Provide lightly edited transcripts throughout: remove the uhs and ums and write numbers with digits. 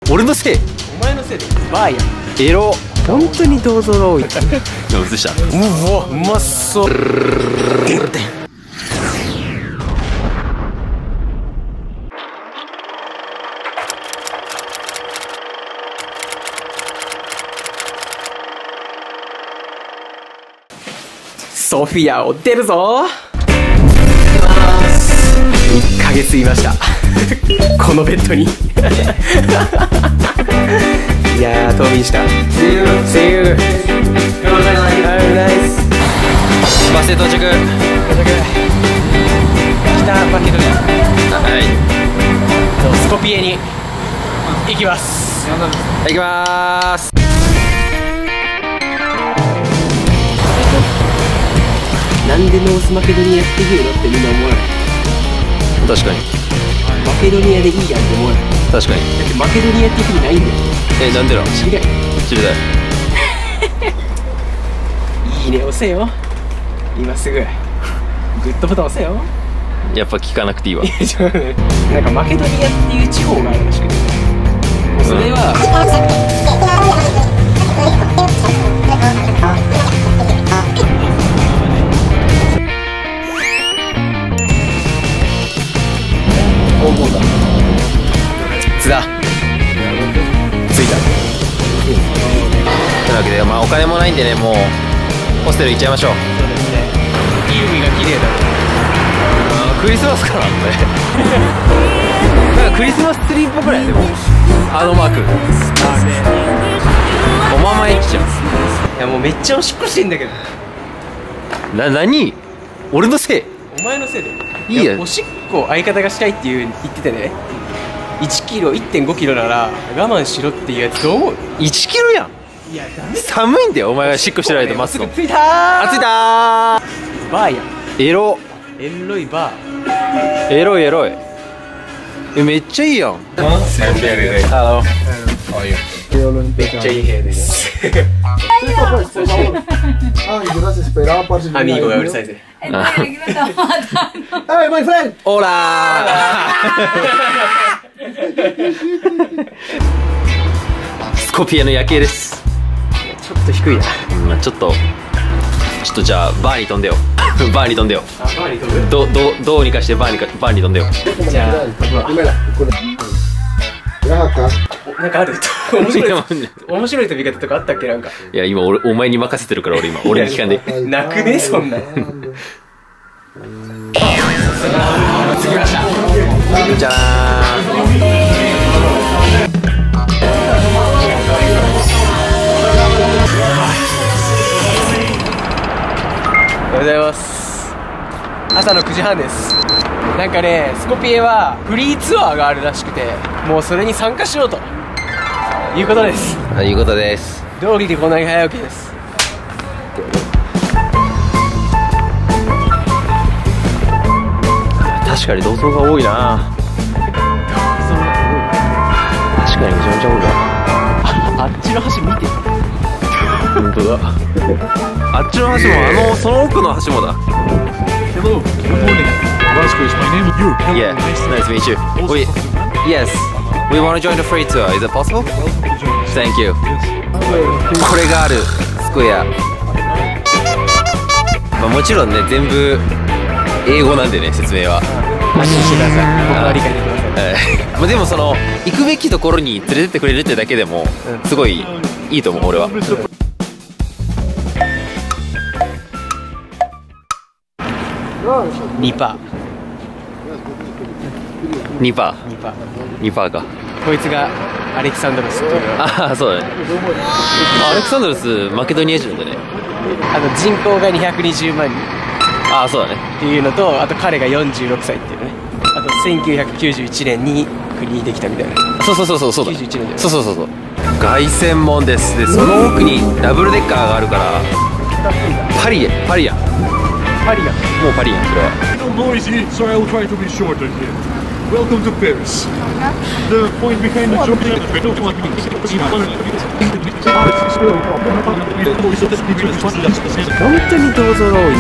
俺のせい。 お前のせいでバーや。 エロ。 本当に銅像が多い。 でも映した。 うわ、うまそう。ソフィアを出るぞ。1ヶ月いましたこのベッドにいやー、冬眠した。 See you ナイス。 バス停到着。 北マケドニア、 はい。 スコピエに行きます。 行きまーす。 なんでノースマケドニアって言うのってみんな思わない？ 確かに。 マケドニアでいいやんって思わない？ 確かに。 だってマケドニアって国ないんだよ。 なんでだ。 知りたい。 知りたい。 いいね押せよ今すぐ。グッドボタン押せよ。 やっぱ聞かなくていいわ。 なんかマケドニアっていう地方があるらしくて、もうそれは、津田着いた。 というわけで、まあお金もないんでね、もうホステル行っちゃいましょう。 海が綺麗だね。 クリスマスかなこれなんかクリスマスツリーっぽくない？でもあのマークおままえっちゃいやもうめっちゃおしっこしてんだけど。 何俺のせい。 お前のせいでいいや。 おしっこ相方がしたいって言ってたね。1キロ 1.5 キロなら我慢しろっていうやつどう思う 1キロやん。 いやダメ。 寒いんだよお前がしっこしてないと待つの。 すぐ着いたー。 あ、着いたー。 バーや。 エロエロいバー。 エロいエロい。めっちゃいいやん。ハロー。 めっちゃいい部屋です。アミーゴがうるさいぜ。 オラースコピアの夜景です。 ちょっと低いな。 ちょっとじゃあバーに飛んでよバーに飛んでよ。 あ、バーに飛ぶ。 どうにかしてバーに飛んでよ。 じゃあ飛ぶわ。なんかある面白い飛び方とかあったっけ？なんか。 いや今お前に任せてるから俺に聞かんで。 泣くねそんな。着きました。 じゃーん。 おはようございます。朝の9時半です。なんかね、スコピエはフリーツアーがあるらしくて、もうそれに参加しようということです。 いうことです。 道理でこんなに早起きです。 確かに銅像が多いな。確かにめちゃめちゃ多いわ。 あっちの橋見て。 本当だ。あっちの橋もその奥の橋もだ。 Hello, good morning. Vasco is my name. You. Yeah, nice to meet you. Yes, we want to join the free tour. Is it possible? Thank you. これがあるスクエア。まあもちろんね全部英語なんでね説明は。 安心してください。僕は理解できません。 まあでもその行くべきところに連れてってくれるってだけでもすごいいいと思う俺は。 2%。 2%か。 こいつがアレキサンドロスっていう。 ああそうだね。アレクサンドロスマケドニア人なんだね。 人口が220万人。 ああそうだね。 っていうのと、あと彼が46歳っていうね。あと1991年に国にできたみたいな。 そうだ。 91年で。 そう。凱旋門です。でその奥にダブルデッカーがあるからパリや。もうパリやんそれは。 Noisy, so I'll try to be shorter here. Welcome to Paris. The point behind the job is 本当に銅像が多い。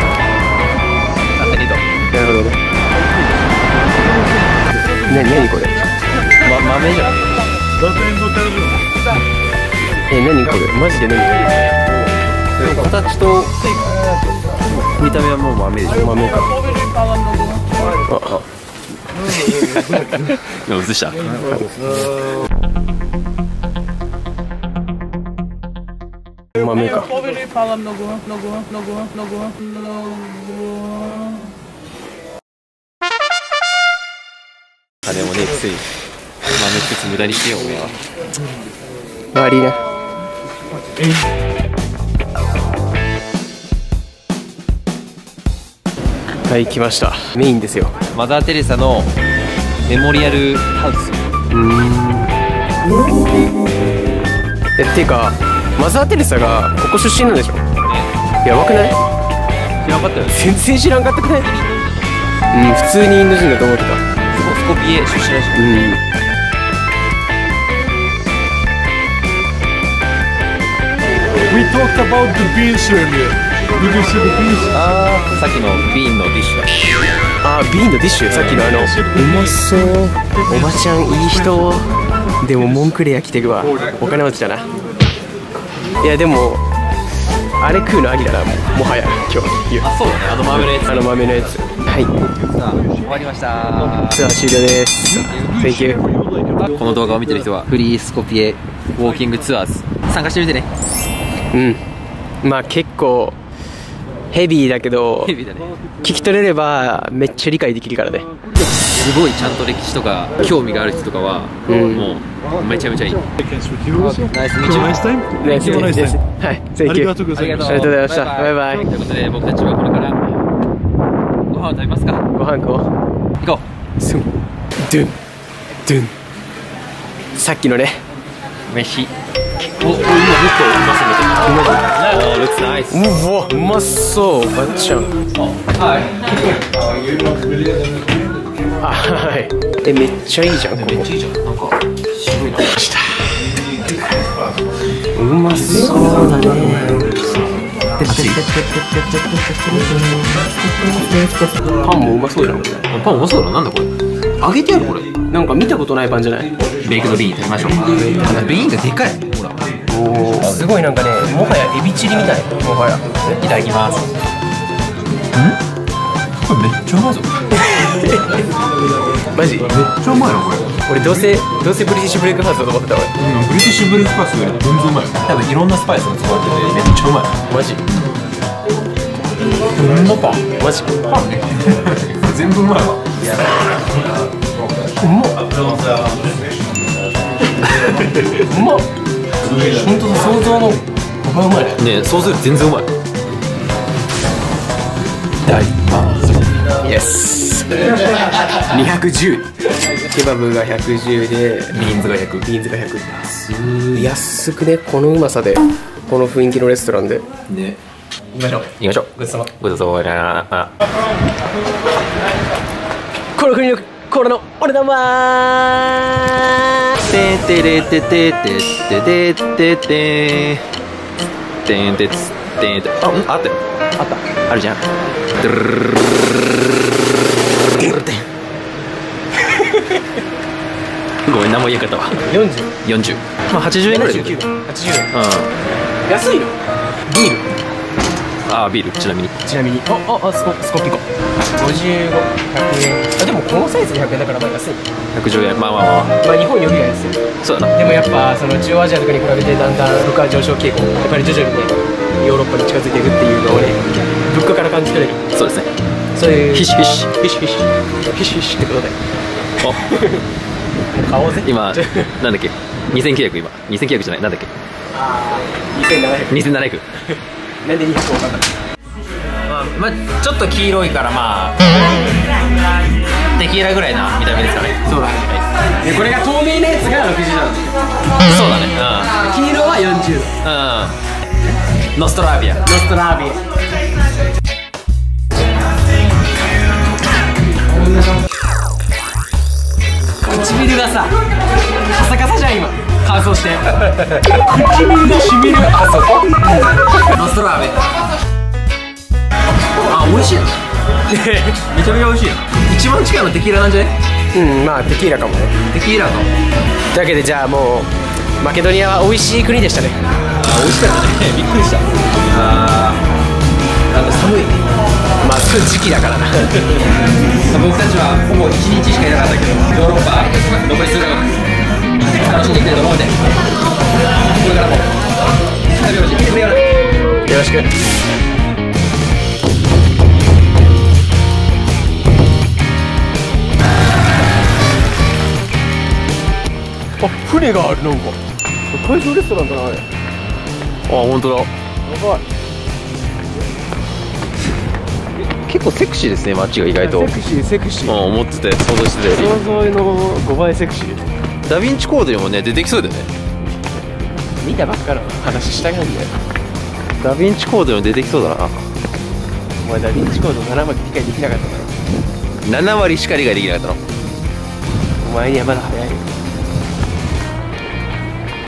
なるほどね。何これ。 豆じゃん。 だってんの大丈何これマジで何？ 形と見た目はもう豆でしょ。 豆か。 今映した。 豆か。 金もねえくせに豆一つ無駄にしてよおめえは。 悪いな。はい、来ました。メインですよ。 マザー・テレサのメモリアルハウス。 っていうかマザー・テレサがここ出身なんでしょ。やばくない？ 知らんかったよね。 全然知らんかったくない？普通にインド人だと思ってた。 スコピエ出身らしい。 We talked about the beans earlier. Did you see the beans? ああ、さっきのビーンのディッシュだ。 ビーンのディッシュ、さっきのうまそう。おばちゃんいい人。でもモンクレア来てるわ。お金持ちだな。いやでもあれ食うのありだな。もはや今日。 あ、そうだね。あの豆のやつ。 あの豆のやつ。はい。 さあ、終わりました。 ツアー終了です。Thank you。 この動画を見てる人はフリースコピエウォーキングツアーズ参加してみてね。 まあ結構ヘビーだけどヘビーだね。 聞き取れればめっちゃ理解できるからね。 すごいちゃんと歴史とか興味がある人とかは、もうめちゃめちゃいい。ナイスミーチュー。 Nice time. はい、Thank you。 ありがとうございました。 ありがとうございました。バイバイ。 ということで僕たちはこれからご飯を食べますか。 ご飯行こ行こう。スンドゥンドゥン。さっきのねう。飯。お、今ずっとうますぎて。おー、looks nice。 うわ、うまそう。ばっちゃん。 はい。 はい。めっちゃいいじゃん。ここ。 めっちゃいいじゃん。なんか渋いな。 うまそうだね。パンもうまそうじゃん。 パンうまそうだな。なんだこれ。揚げてあるこれ。 なんか見たことないパンじゃない？ ベイクドビーン食べましょう。ビーンがでかい。ほら。 おお、すごいなんかね、もはやエビチリみたい。もはや。 いただきます。これめっちゃうまいぞ。 マジ？ めっちゃうまいなこれ。 俺どうせブリティッシュブレイクファーストだと思ってた俺。 ブリティッシュブレックファーストより全然うまい。 多分いろんなスパイスが使われててめっちゃうまい。 マジ？うんまパン。マジ？パンね。 全部うまいわ。 うまっ。うまっ。本当だ、想像の5倍うまいね。 ね、想像より全然うまい。 大イエス。210。ケバブが110でビーンズが100。 ビーンズが100。安くね、このうまさでこの雰囲気のレストランで。 ね。 行きましょう。 行きましょう。 ごちそうさま。 ごちそうさま。 この国のコーラのお値段はててれててててててててんてつてんて。あったよ。 あった。 あるじゃん。ごめん、何も言えんかったわ。40。まあ80円ぐらいで。 80円。 安いの？ビール。 ああ、ビール。ちなみにスコピコ。55、100円。でもこのサイズで100円だからまあ安い。 110円。まあ。 まあ日本よりは安い。 そうだな。 でもやっぱその中央アジアとかに比べてだんだん物価上昇傾向、やっぱり徐々にねヨーロッパに近づいていくっていうのをね物価から感じ取れる。 そうですね。 そういうひしひしってことで。 あ、 買おうぜ。 今なんだっけ、2900。今2900じゃない、なんだっけ、2700。 なんで200分かんない。 まあちょっと黄色いからまあテキーラぐらいな見た目ですかね。 そうだね。でこれが透明なやつが60なんですよ。 そうだね。 黄色は40度。 ノストラービア。 唇がさカサカサじゃん今。乾燥して唇がしみる。あそこノストラービア。あ、美味しいな。めちゃめちゃ美味しいな。一番近いのテキーラなんじゃね？ うん、まあテキーラかもね。 テキーラかも。 というわけでじゃあもうマケドニアは美味しい国でしたね。 あ、美味しかったね。びっくりした。なんか寒い。 まあそういう時期だからな。 僕たちはほぼ1日しかいなかったけど、ヨーロッパ残り数ヶ月楽しんでいきたいと思うので、これからも旅をしてくれよな。 よろしく。あ、船がある。なんか海上レストランだなあれ。 あ、本当だ。 やばい。 結構セクシーですね、街が意外と。 セクシーセクシー。 思ってて、想像してたより。 想像の5倍セクシー。 ダヴィンチコードにもね、出てきそうだよね。 見たばっかの話したがんだよ。 ダヴィンチコードにも出てきそうだな。 お前ダヴィンチコード7割理解できなかったから。 7割しか理解できなかったの。 お前にはまだ早い。